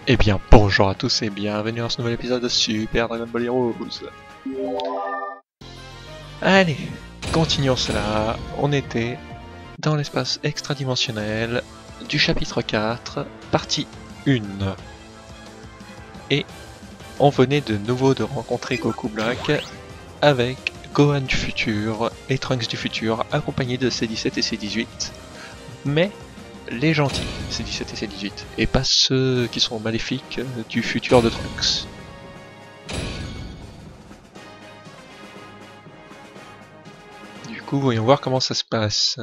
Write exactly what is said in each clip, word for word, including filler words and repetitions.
Eh bien bonjour à tous et bienvenue dans ce nouvel épisode de Super Dragon Ball Heroes. Allez, continuons cela. On était dans l'espace extradimensionnel du chapitre quatre, partie un. Et on venait de nouveau de rencontrer Goku Black avec Gohan du futur et Trunks du futur accompagnés de C dix-sept et C dix-huit. Mais les gentils, C dix-sept et C dix-huit, et pas ceux qui sont maléfiques du futur de Trunks. Du coup, voyons voir comment ça se passe.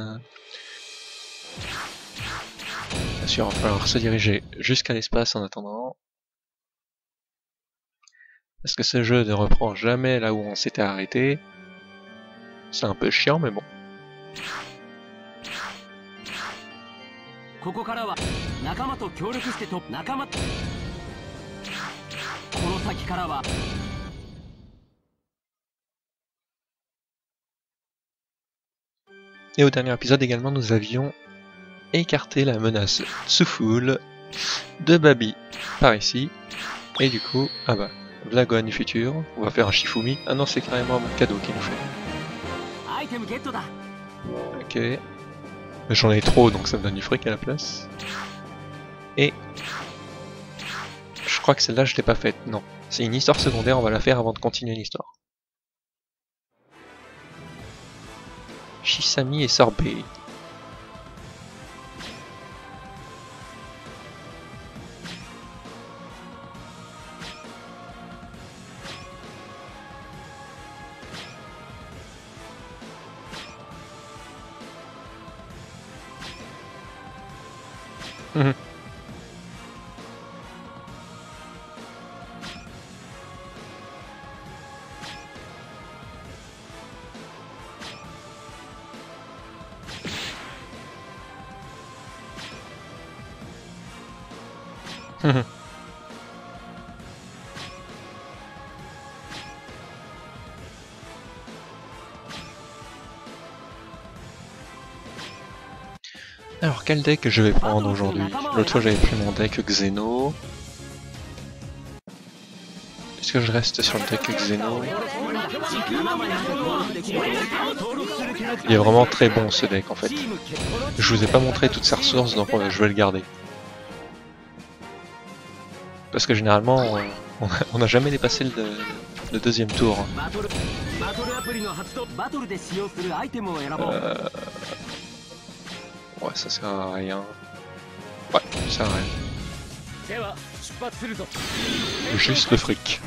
Bien sûr, il va falloir se diriger jusqu'à l'espace en attendant. Parce que ce jeu ne reprend jamais là où on s'était arrêté. C'est un peu chiant, mais bon. Et au dernier épisode également, nous avions écarté la menace Tsuful de Babi par ici. Et du coup, ah bah, la Gohan du futur, on va faire un Shifumi. Ah non, c'est carrément un cadeau qu'il nous fait. Ok. J'en ai trop, donc ça me donne du fric à la place. Et je crois que celle-là, je l'ai pas faite. Non, c'est une histoire secondaire, on va la faire avant de continuer l'histoire. Shisami et Sorbet. Mmh. Mmh. Alors quel deck je vais prendre aujourd'hui? L'autre fois j'avais pris mon deck Xeno. Est-ce que je reste sur le deck Xeno? Il est vraiment très bon ce deck en fait. Je vous ai pas montré toutes ses ressources donc je vais le garder. Parce que généralement on n'a jamais dépassé le, le deuxième tour. Euh... Ouais, ça sert à rien. Ouais, ça sert à rien. Juste le fric.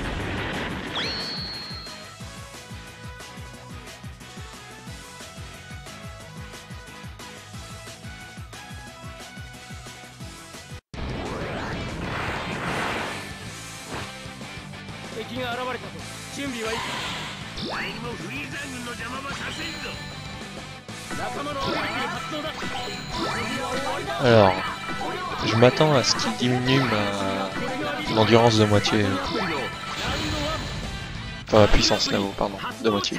Alors, je m'attends à ce qu'il diminue ma l'endurance de moitié. Enfin, la puissance là-haut, pardon, de moitié.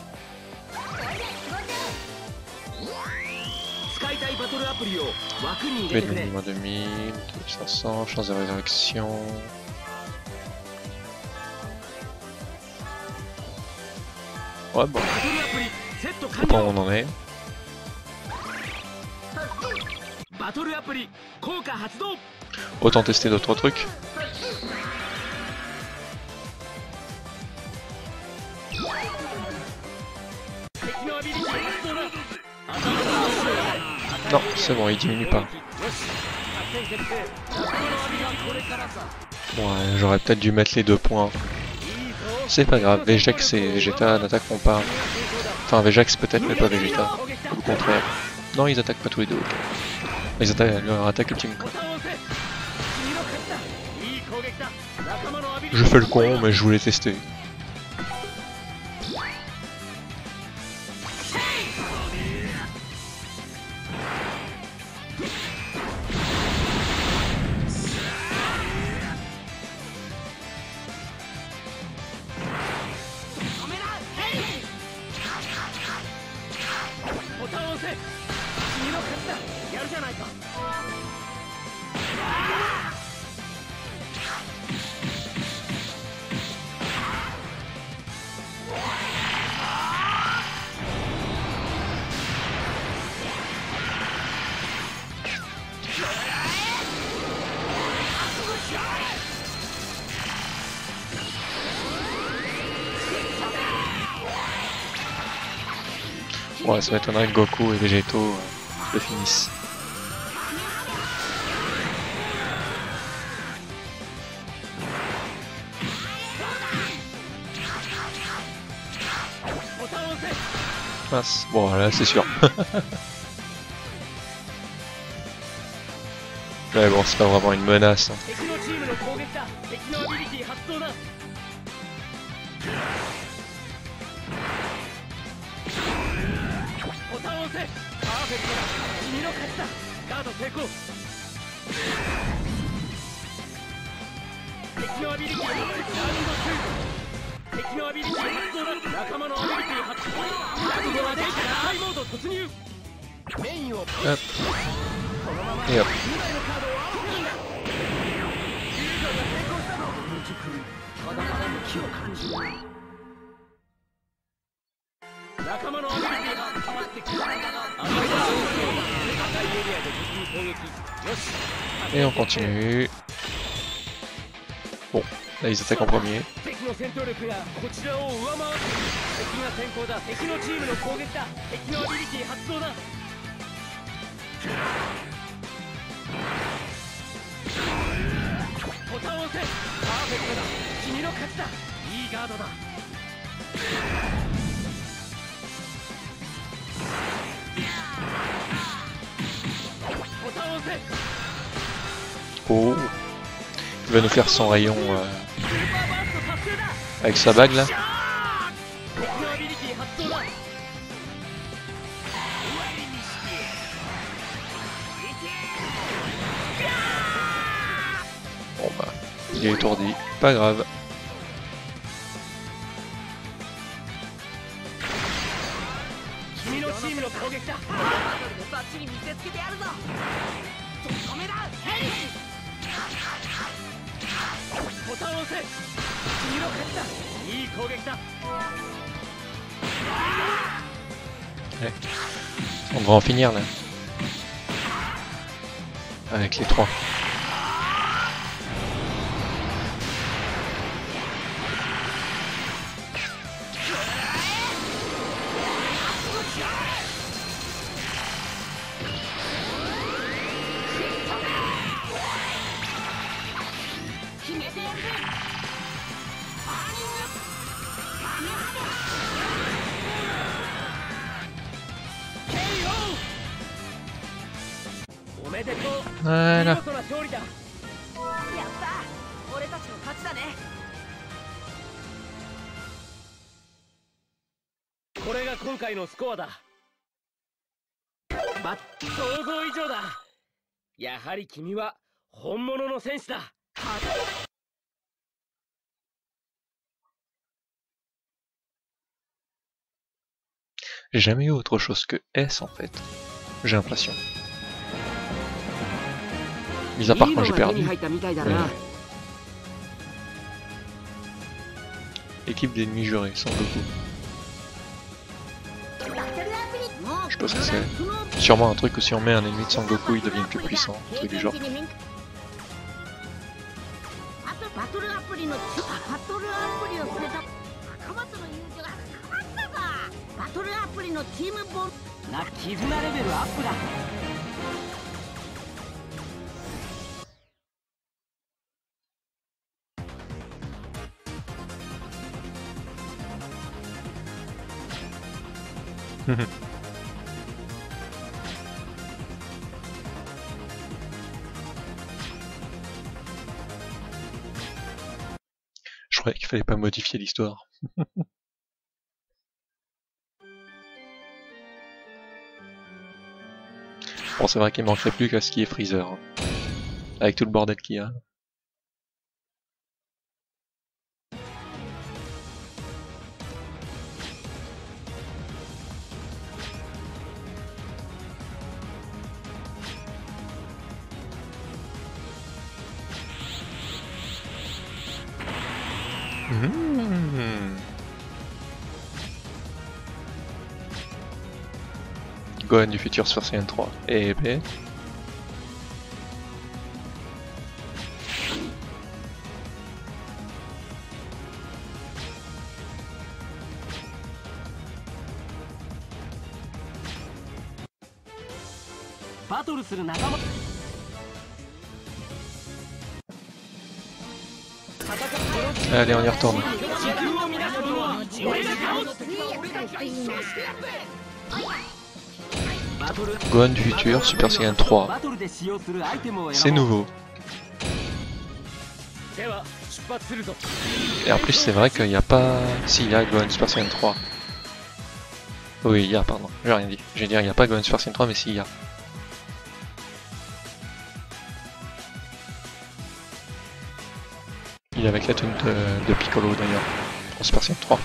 P de moins deux mille, cinq cents, chance de résurrection. Ouais, bon. Bon, on en est. Autant tester d'autres trucs. Non, c'est bon, il diminue pas. Ouais, j'aurais peut-être dû mettre les deux points. C'est pas grave, Vegex et Vegeta n'attaquent pas. Enfin, Vegex peut-être, mais pas Vegeta. Au contraire. Non, ils attaquent pas tous les deux. Ils attaquent leur attaque ultime. Je fais le con, mais je voulais tester. Ouais, ça m'étonnerait que Goku et Végéto euh, le finissent. Mince. Bon, là, c'est sûr. Mais bon, c'est pas vraiment une menace. Hein. Hop. Et hop. Et on continue. Bon, là ils attaquent en premier. Oh, il va nous faire son rayon euh, avec sa bague là. Bon bah, il est étourdi, pas grave. Ouais. On va en finir là. Avec les trois. Voilà. これが今回のスコアだ。ま、想像以上だ。やはり君は本物の戦士だ。 J'ai jamais eu autre chose que S en fait. J'ai l'impression. Mis à part quand j'ai perdu. Mais... Équipe d'ennemis jurés, sans Goku. Je sais pas ce que c'est. Sûrement un truc que si on met un ennemi de Son Goku, il devient plus puissant. Un truc du genre. Je croyais qu'il fallait pas modifier l'histoire. Bon, c'est vrai qu'il manquerait plus qu'à ce qui est Freezer. Hein. Avec tout le bordel qu'il y a. Mmh. Gohan du futur Super Saiyan trois. Et B. バトルする仲間。 Allez, on y retourne. Gohan du futur, Super Saiyan trois. C'est nouveau. Et en plus, c'est vrai qu'il n'y a pas... Si, il y a Gohan Super Saiyan trois. Oui, il y a, pardon. J'ai rien dit. J'ai dit, il n'y a pas Gohan Super Saiyan trois, mais si, il y a. Il est avec la tune de, de Piccolo d'ailleurs, en Super Saiyan trois.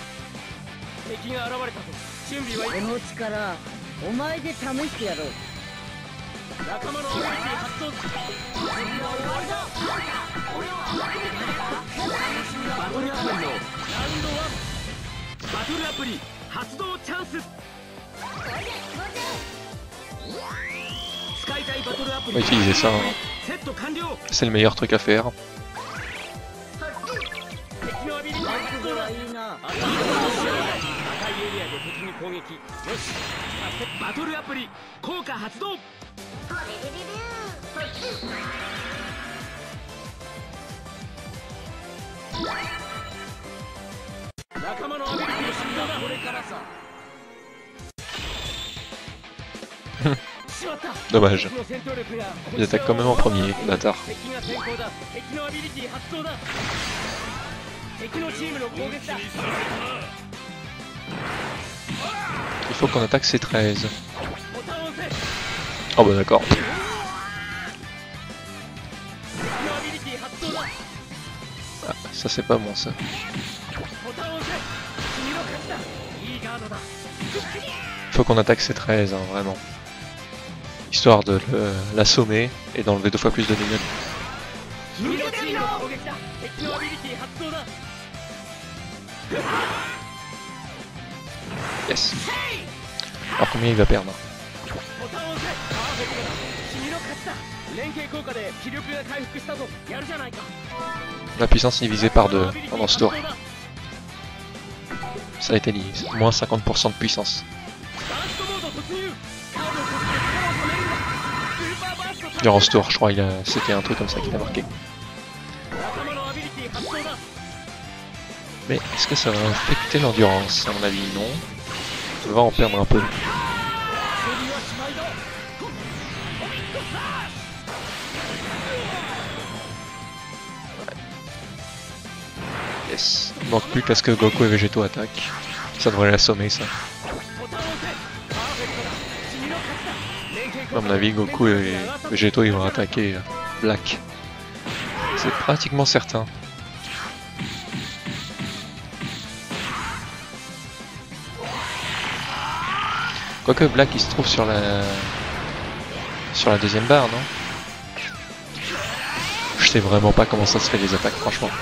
On va utiliser ça, hein. C'est le meilleur truc à faire. Dommage. Ils attaquent quand même en premier, bâtard. Il faut qu'on attaque C treize. Oh bah d'accord. Ah, ça c'est pas bon ça. Il faut qu'on attaque C treize, hein, vraiment. Histoire de l'assommer et d'enlever deux fois plus de dégâts. Yes. Alors combien il va perdre? La puissance est divisée par deux pendant ce tour. Ça a été dit, moins cinquante pour cent de puissance. Durant ce tour, je crois, c'était un truc comme ça qu'il a marqué. Mais est-ce que ça va affecter l'endurance? À mon avis, non. On va en perdre un peu. Yes. Il manque plus qu'à ce que Goku et Végéto attaquent. Ça devrait l'assommer, ça. À mon avis, Goku et Végéto ils vont attaquer Black. C'est pratiquement certain. Quoique Black il se trouve sur la sur la deuxième barre, non? Je sais vraiment pas comment ça se fait les attaques, franchement.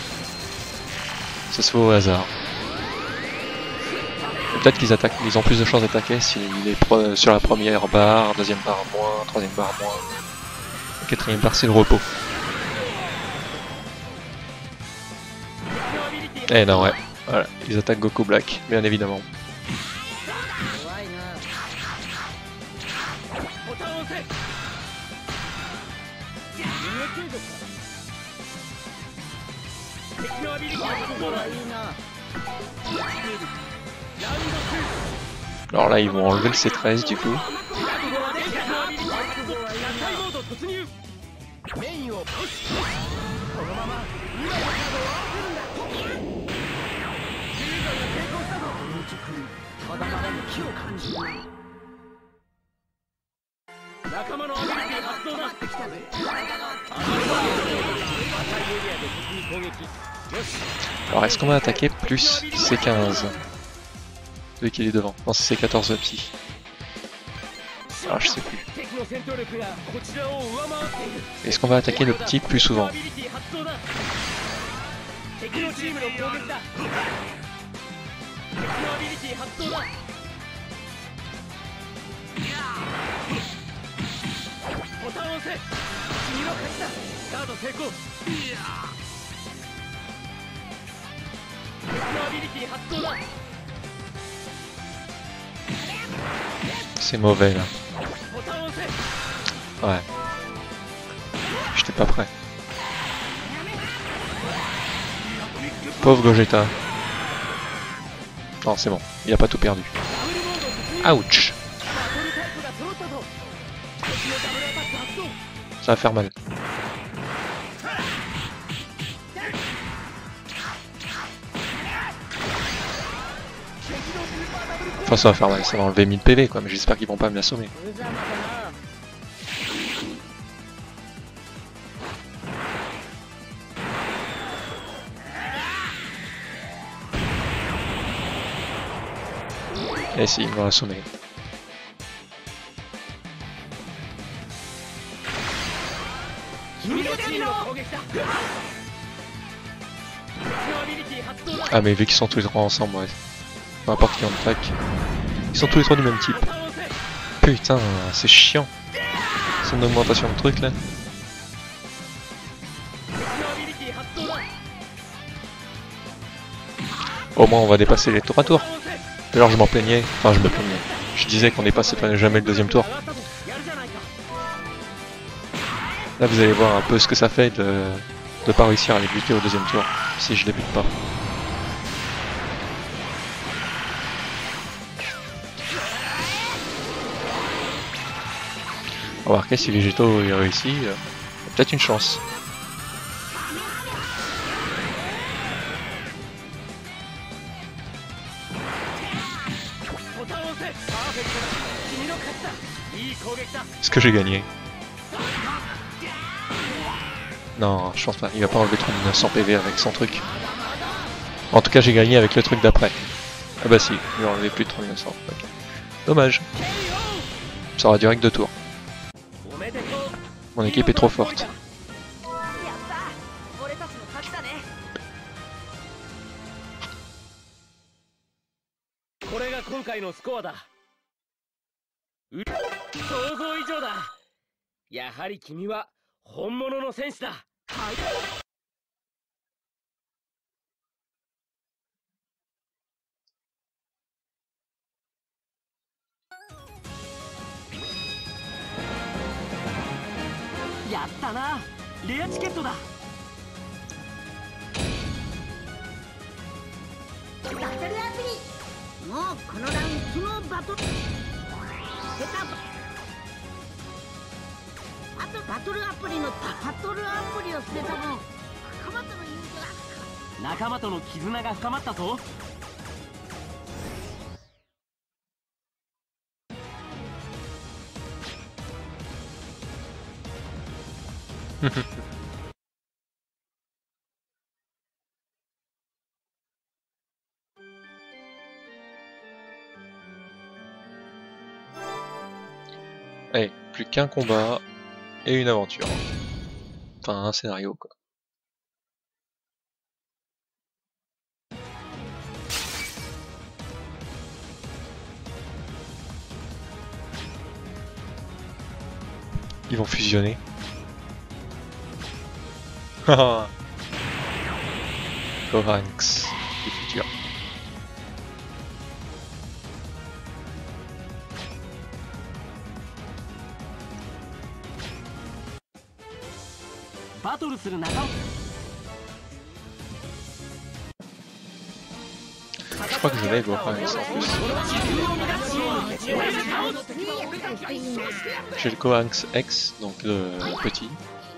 Ça se fait au hasard. Peut-être qu'ils attaquent, ils ont plus de chances d'attaquer s'il est sur la première barre, deuxième barre moins, troisième barre moins. La quatrième barre c'est le repos. Eh non ouais, voilà, ils attaquent Goku Black, bien évidemment. Alors là ils vont enlever le C treize du coup. Alors est-ce qu'on va attaquer plus C quinze? Celui qui est devant. Non, c'est C quatorze petit. Alors je sais plus. Est-ce qu'on va attaquer le petit plus souvent? C'est mauvais là. Ouais. J'étais pas prêt. Pauvre Gogeta. Non, c'est bon. Il a pas tout perdu. Ouch. Ça va faire mal. Enfin, ça va faire mal. Ça va enlever mille P V, quoi. Mais j'espère qu'ils vont pas me l'assommer. Et si, ils m'ont assommé. Ah mais vu qu'ils sont tous les trois ensemble, ouais. Peu importe qui en attaque. Ils sont tous les trois du même type. Putain, c'est chiant. C'est une augmentation de trucs là. Au moins on va dépasser les tours à tour. Alors je m'en plaignais, enfin je me plaignais. Je disais qu'on dépassait jamais le deuxième tour. Là vous allez voir un peu ce que ça fait de ne pas réussir à les buter au deuxième tour, si je les bute pas. Remarquez, si Végéto y réussit, euh, peut-être une chance. Est-ce que j'ai gagné? Non, je pense pas. Il va pas enlever trois mille neuf cents P V avec son truc. En tout cas, j'ai gagné avec le truc d'après. Ah bah si, il va enlever plus de trois mille neuf cents. Okay. Dommage. Ça aura duré que deux tours. Mon équipe est trop forte. Allez, plus qu'un combat et une aventure. Enfin, un scénario, quoi. Ils vont fusionner. Goranks du futur. Je crois que je l'ai Goranks en plus. J'ai le Goranks X, donc le petit.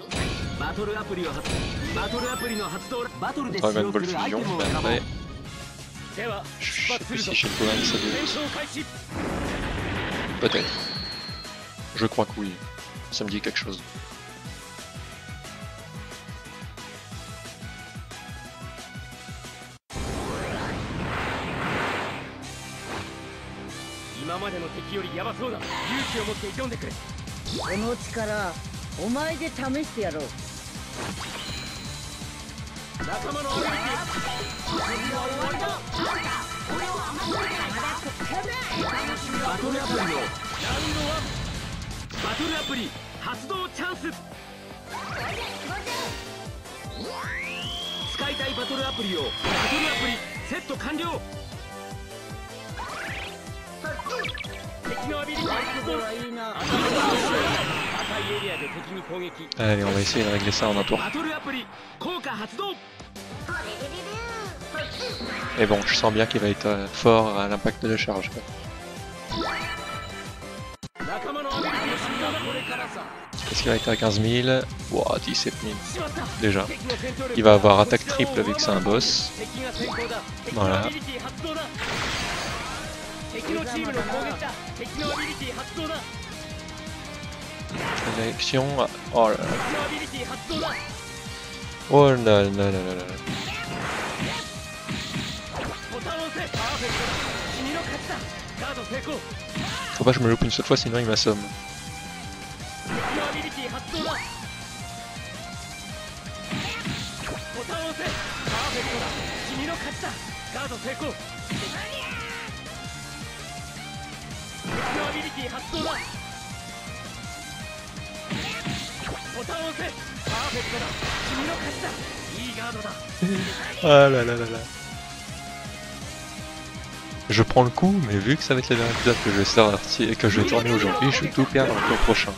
Dragon Ball Fusion, mais après... Je sais plus si chez le Goranks adulte. Peut-être. Je crois que oui. Ça me dit quelque chose. Allez, on va essayer de régler ça en un tour. Et bon, je sens bien qu'il va être euh, fort à l'impact de la charge. Est-ce qu'il va être à quinze mille? Wow, dix-sept mille. Déjà. Il va avoir attaque triple vu que c'est un boss. Voilà. Sélection. Oh là là. Oh là là là là là. Faut pas que je me loupe une seule fois sinon il m'assomme. Ah là là là là. Je prends le coup, mais vu que ça va être la dernière épisode que je vais sortir, que je vais tourner aujourd'hui, je vais tout perdre le tour prochain.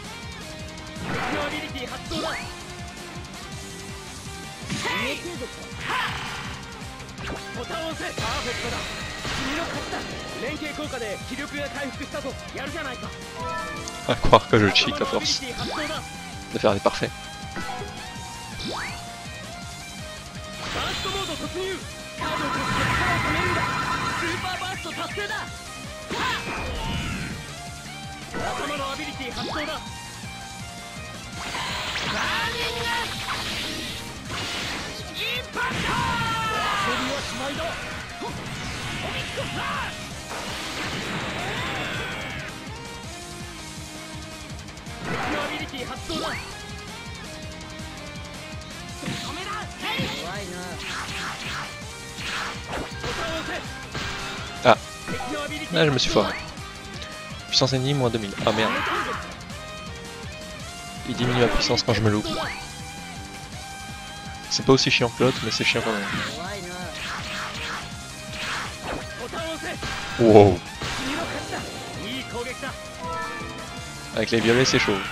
À croire que je cheat à force de faire des parfaits. Ah, là je me suis foiré. Puissance ennemie moins deux mille. Ah merde. Il diminue la puissance quand je me loupe. C'est pas aussi chiant que l'autre, mais c'est chiant quand même. Wow. Avec les violets c'est chaud.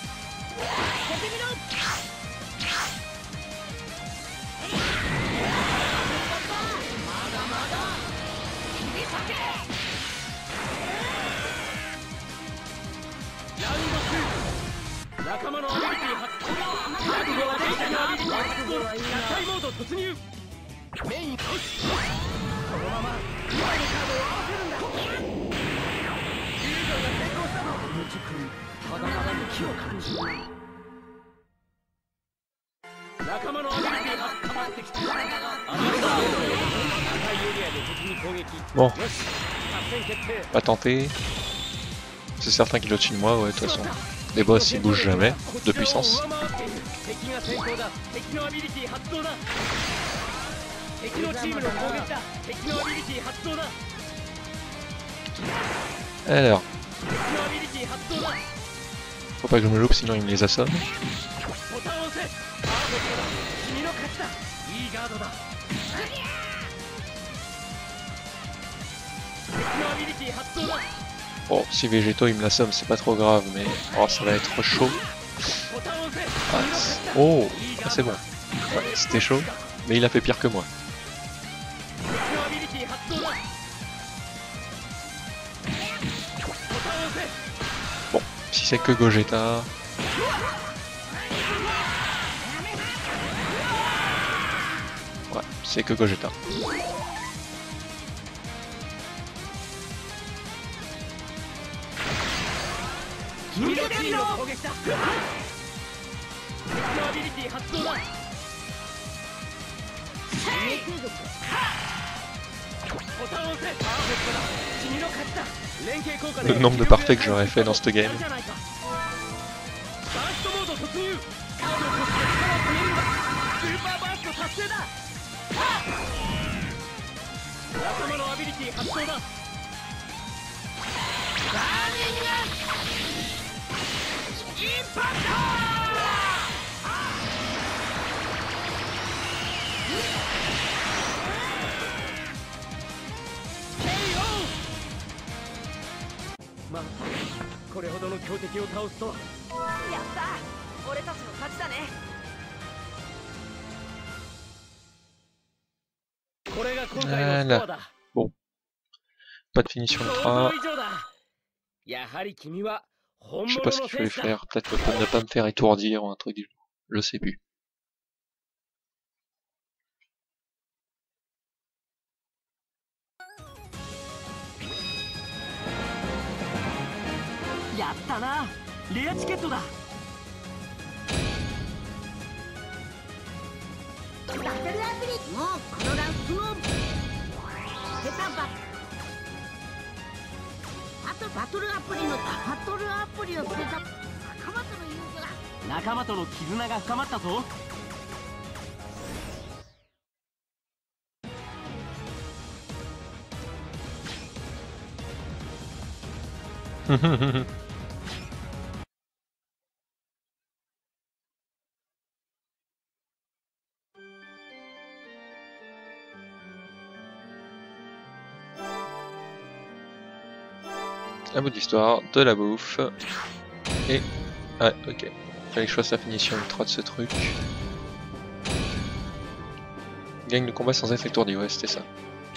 Bon, pas tenter. C'est certain qu'il est au-dessus de moi, ouais, de toute façon. Les boss ils bougent jamais de puissance. Alors, faut pas que je me loupe sinon il me les assomme. Bon, si Végéto il me l'assomme c'est pas trop grave, mais oh, ça va être chaud. Ah, oh, ah, c'est bon. Ouais, c'était chaud, mais il a fait pire que moi. Bon, si c'est que Gogeta... Ouais, c'est que Gogeta. Le nombre de parfaits que j'aurais fait dans cette game. 強敵を倒すと。 やった俺たちの勝ちだね。 これが今回のスコアだ。 Bon, pas de finition 想 ultra. 像以上だ。やはり君は本 Je sais 物 pas ce の qu'il fallait 戦士だ。 faire, peut-être ne pas me faire étourdir ou un truc du genre. Je sais plus. やったな。レアチケットだ。 バトルアプリもうこのランプもペタバあとバトルアプリのバトルアプリを捨てた仲間との友情だ。 仲間との絆が深まったぞ。 Un bout d'histoire, de la bouffe, et... Ouais, ok. Fallait que je fasse la finition ultra de ce truc. Gagne le combat sans être étourdi, ouais, c'était ça.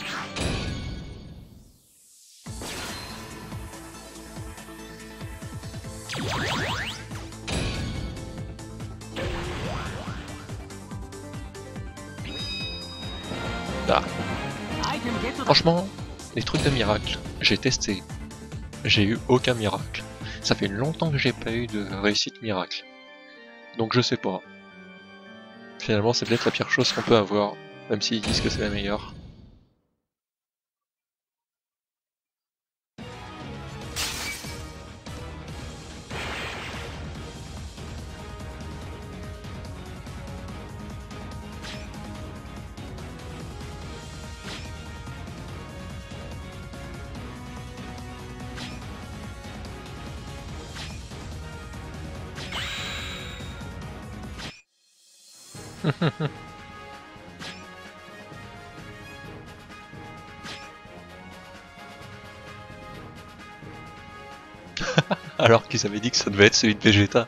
Ah. Franchement, les trucs de miracle, j'ai testé. J'ai eu aucun miracle. Ça fait longtemps que j'ai pas eu de réussite miracle. Donc je sais pas. Finalement c'est peut-être la pire chose qu'on peut avoir, même s'ils disent que c'est la meilleure. Alors qu'ils avaient dit que ça devait être celui de Vegeta.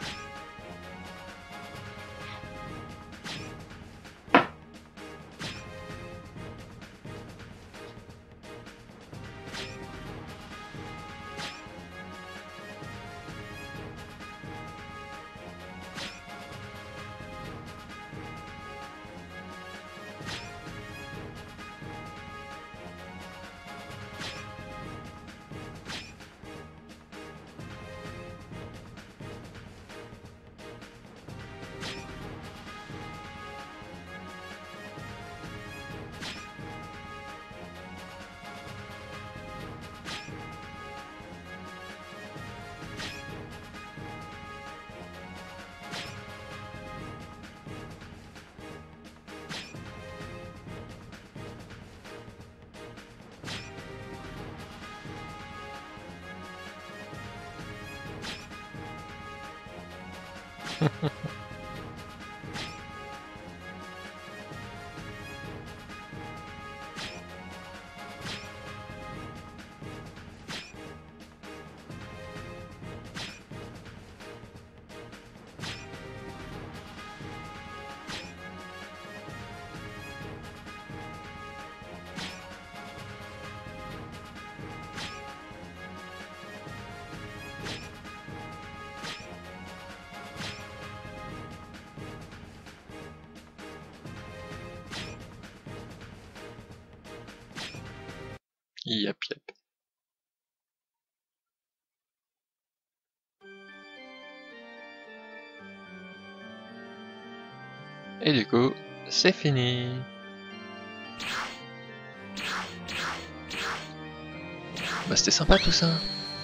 Yep, yep. Et du coup, c'est fini. Bah c'était sympa tout ça.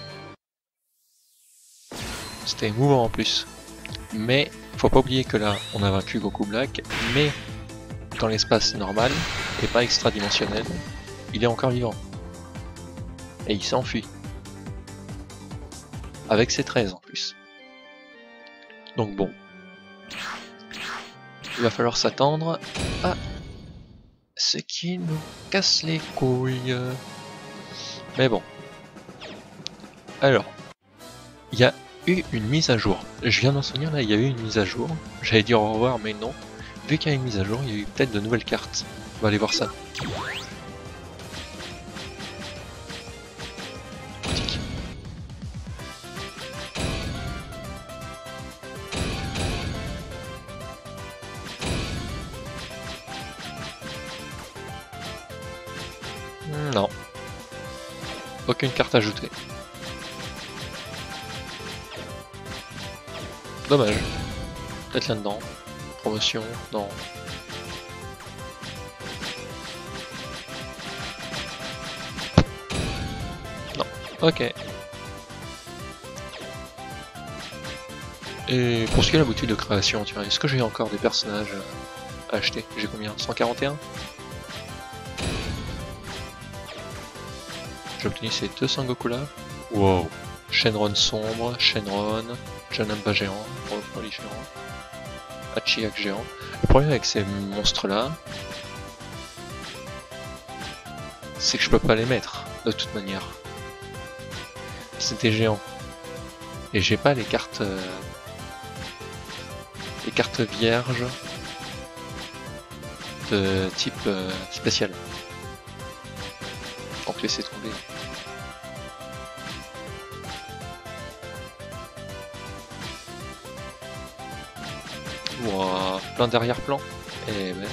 C'était émouvant en plus. Mais faut pas oublier que là, on a vaincu Goku Black, mais dans l'espace normal et pas extradimensionnel, il est encore vivant. Et il s'enfuit. Avec ses treize en plus. Donc bon. Il va falloir s'attendre à ce qui nous casse les couilles. Mais bon. Alors. il y a eu une mise à jour. Je viens d'en souvenir là, il y a eu une mise à jour. J'allais dire au revoir, mais non. Vu qu'il y a une mise à jour, il y a eu peut-être de nouvelles cartes. On va aller voir ça. Non. Aucune carte ajoutée. Dommage. Peut-être là-dedans. Promotion, non. Non. Ok. Et pour ce qui est de la boutique de création, tiens, est-ce que j'ai encore des personnages à acheter? J'ai combien? cent quarante et un? J'ai obtenu ces deux Sangoku là. Wow. Shenron sombre, Shenron, Janemba géant, Broly géant, Hachiyak géant. Le problème avec ces monstres là, c'est que je peux pas les mettre de toute manière. C'était géant. Et j'ai pas les cartes euh, les cartes vierges de type euh, spécial. Donc laissez tomber. Ouah, plein d'arrière-plans. Eh ben.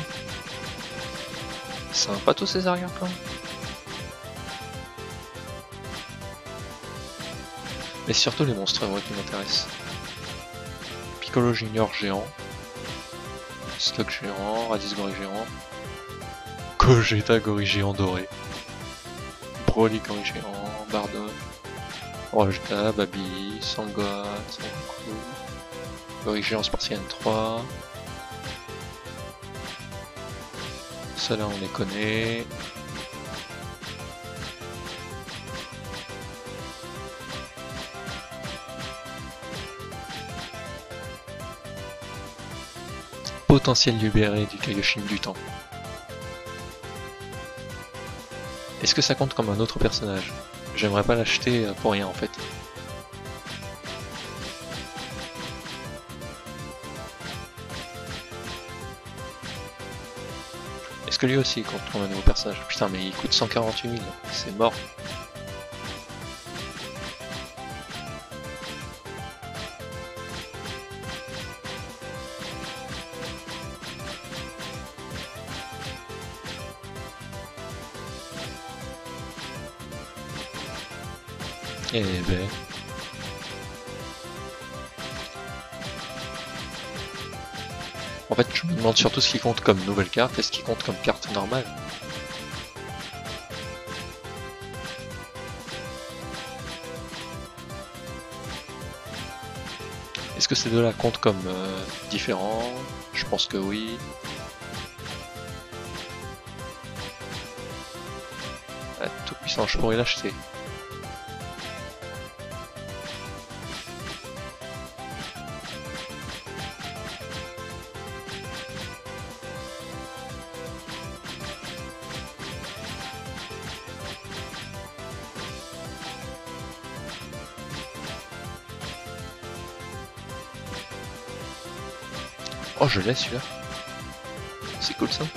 Sympa tous ces arrière-plans. Mais surtout les monstres ouais, qui m'intéressent. Piccolo Junior géant. Slug géant, Raditz Gorille géant. Gogeta Gorille géant doré. Broly Gorille géant, Bardock. Rojda, Babi, Sangoku. Sangoku. Gorille géant Spartian trois. Ceux-là on les connaît. Potentiel libéré du Kaioshin du temps. Est-ce que ça compte comme un autre personnage? J'aimerais pas l'acheter pour rien en fait. Est-ce que lui aussi compte comme un nouveau personnage? Putain mais il coûte cent quarante-huit mille, c'est mort. Eh ben... En fait, je me demande surtout ce qui compte comme nouvelle carte et ce qui compte comme carte normale. Est-ce que ces deux-là comptent comme euh, différents? Je pense que oui. Ah, tout puissant, je pourrais l'acheter. Oh, je l'ai celui-là. C'est cool ça.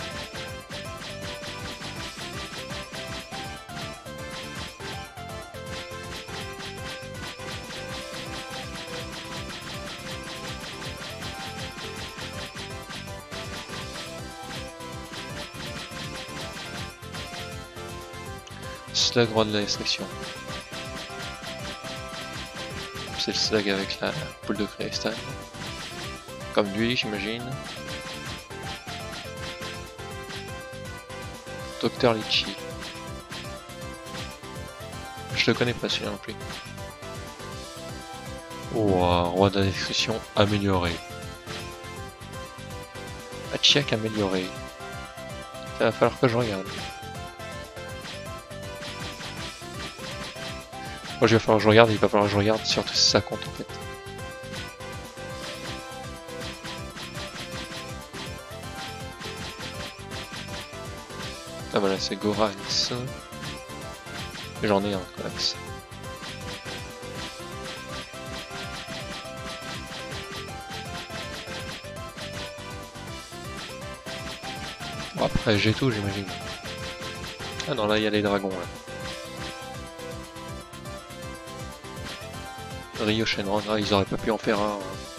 Slug roi de la destruction. C'est le Slug avec la boule de cristal. Comme lui, j'imagine. Docteur Litchi. Je le connais pas celui-là non plus. Ouah, roi de la destruction amélioré. Hachiyak amélioré. Ça va falloir que je regarde. Moi, il va falloir que je regarde, il va falloir que je regarde, surtout si ça compte en fait. Ah voilà, c'est Gorax. J'en ai un, Gorax. Après j'ai tout j'imagine. Ah non là il y a les dragons là. Ryo Shenron, ah, ils auraient pas pu en faire un.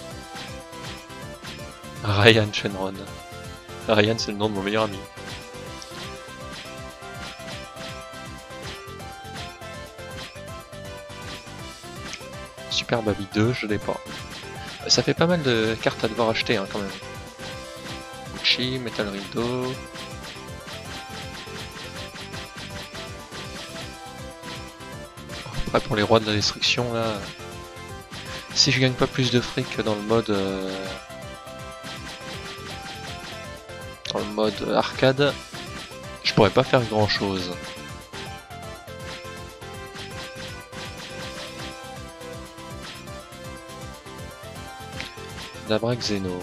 Ryan Shenron. Ryan c'est le nom de mon meilleur ami. Super Baby deux, je l'ai pas. Ça fait pas mal de cartes à devoir acheter hein, quand même. Uchi, Metal Rido. Après pour les rois de la destruction là. Si je gagne pas plus de fric dans le mode euh, dans le mode arcade, je pourrais pas faire grand chose. Dabra Xeno.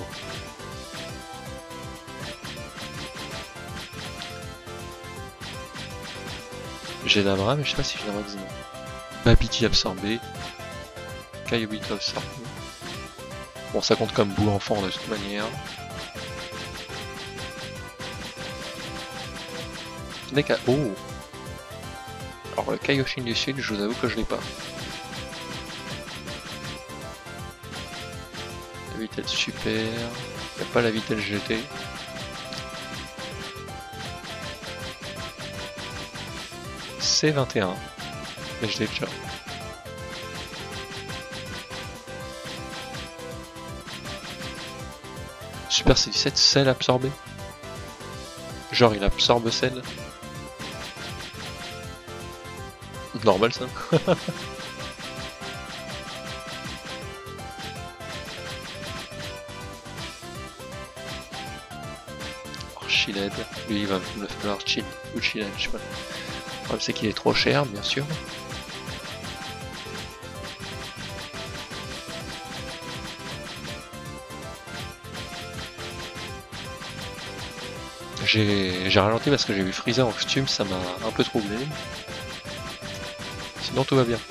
J'ai Dabra mais je sais pas si j'ai Dabra Xeno. Babidi absorbé. Kayobito absorbé. Bon ça compte comme bout enfant de toute manière. Deka. Oh. Alors le Kaioshin du Sud, je vous avoue que je l'ai pas. La vitesse super. Y a pas la vitesse G T. C vingt et un. Mais je l'ai déjà. Super C dix-sept, sel absorbé. Genre il absorbe sel. Normal ça. Archiled, lui il va me falloir chill ou Chiled, je sais pas. Le problème c'est qu'il est trop cher bien sûr. J'ai ralenti parce que j'ai vu Freezer en costume, ça m'a un peu troublé. Sinon tout va bien.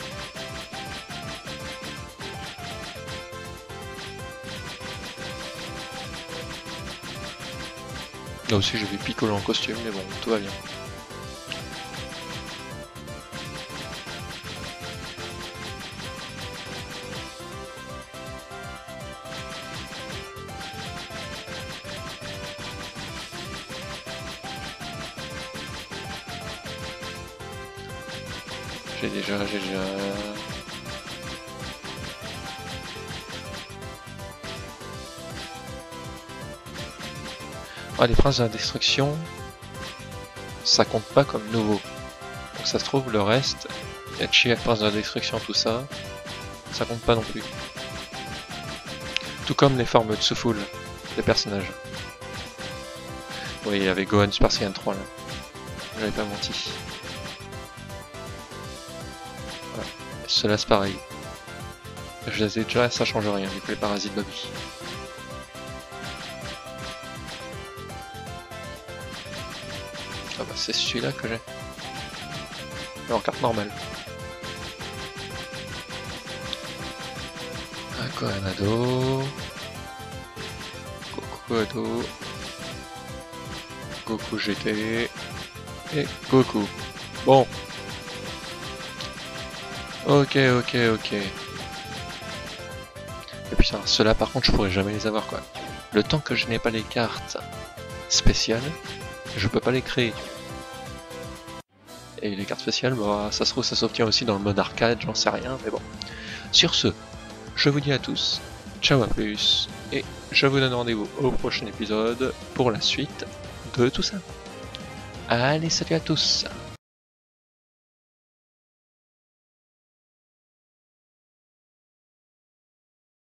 Là aussi j'ai vu Piccolo en costume, mais bon, tout va bien. J'ai déjà, j'ai déjà... Ah, les princes de la destruction, ça compte pas comme nouveau. Donc ça se trouve, le reste, il y a Chiak, prince de la destruction, tout ça, ça compte pas non plus. Tout comme les formes de Tsuful, des personnages. Oui, il y avait Gohan Super Saiyan trois là. J'avais pas menti. Cela c'est pareil. Je les ai déjà, ça change rien, du coup les parasites Bobby. Ah bah c'est celui-là que j'ai. Mais en carte normale. Gohanado. Goku Ado. Goku G T. Et Goku. Bon. Ok, ok, ok. Et putain, ceux-là par contre je pourrais jamais les avoir quoi. Le temps que je n'ai pas les cartes spéciales, je peux pas les créer. Et les cartes spéciales, bah ça se trouve ça s'obtient aussi dans le mode arcade, j'en sais rien, mais bon. Sur ce, je vous dis à tous, ciao à plus, et je vous donne rendez-vous au prochain épisode pour la suite de tout ça. Allez, salut à tous!